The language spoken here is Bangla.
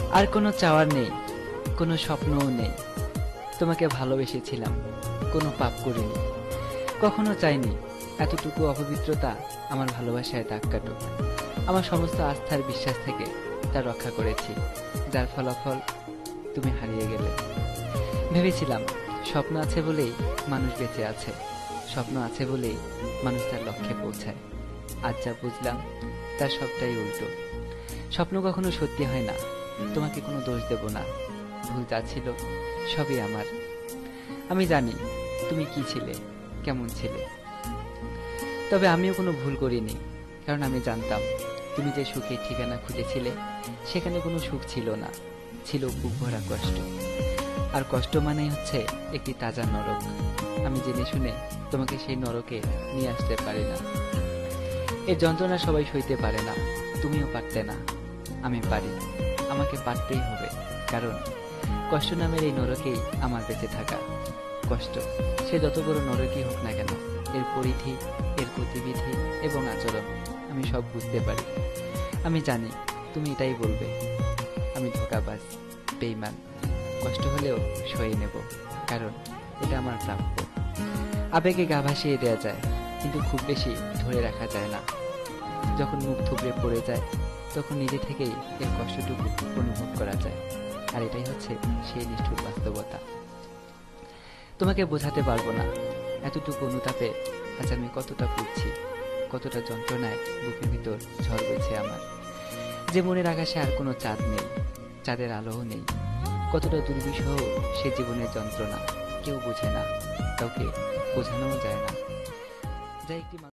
আর কোনো চাওয়ার নেই, কোনো স্বপ্নও নেই। তোমাকে ভালোবেসেছিলাম, কোনো পাপ করিনি, কখনো চাইনি এতটুকু অপবিত্রতা আমার ভালোবাসায় দাগ কাটুক। আমার সমস্ত আস্থার বিশ্বাস থেকে তা রক্ষা করেছি, যার ফলাফল তুমি হারিয়ে গেলে। ভেবেছিলাম স্বপ্ন আছে বলেই মানুষ বেঁচে আছে, স্বপ্ন আছে বলেই মানুষ তার লক্ষ্যে পৌঁছায়। আজ যা বুঝলাম তার সবটাই উল্টো। স্বপ্ন কখনো সত্যি হয় না। তোমাকে কোনো দোষ দেব না, ভুল যা ছিল সবই আমার। আমি জানি তুমি কি ছিলে, কেমন ছিলে, তবে আমিও কোনো ভুল করিনি, কারণ আমি জানতাম তুমি যে সুখের ঠিকানা খুঁজেছিলে সেখানে কোনো সুখ ছিল না, ছিল বুক ভরা কষ্ট। আর কষ্ট মানেই হচ্ছে একটি তাজা নরক। আমি জেনে শুনে তোমাকে সেই নরকে নিয়ে আসতে পারি না। এই যন্ত্রণা সবাই সইতে পারে না, তুমিও পারতে না, আমি পারি। আমাকে পারতেই হবে, কারণ কষ্ট নামের এই নরকেই আমার বেঁচে থাকা। কষ্ট সে যত বড় নরকই হোক না কেন, এর পরিধি, এর গতিবিধি এবং আচরণ আমি সব বুঝতে পারি। আমি জানি তুমি এটাই বলবে, আমি ধোঁকাবাজ, বেঈমান। কষ্ট হলেও সয়ে নেব, কারণ এটা আমার প্রাপ্য। আবেগে গা ভাসিয়ে দেওয়া যায়, কিন্তু খুব বেশি ধরে রাখা যায় না। যখন মুখ থুবড়ে পড়ে যায় তখন নিজে থেকেই এর কষ্টটুকু অনুভব করা যায়। আর এটাই হচ্ছে সেই নিষ্ঠুর বাস্তবতা। তোমাকে বোঝাতে পারবো না এতটুকু অনুতাপে আজ আমি কতটা পুড়ছি, কতটা যন্ত্রণায় বুকের ভিতর ঝড় বইছে আমার। যে মনের আকাশে আর কোনো চাঁদ নেই, চাঁদের আলোও নেই, কতটা দুর্বিষহ সে জীবনের যন্ত্রণা কেউ বোঝে না, কাউকে বোঝানোও যায় না। যা একটি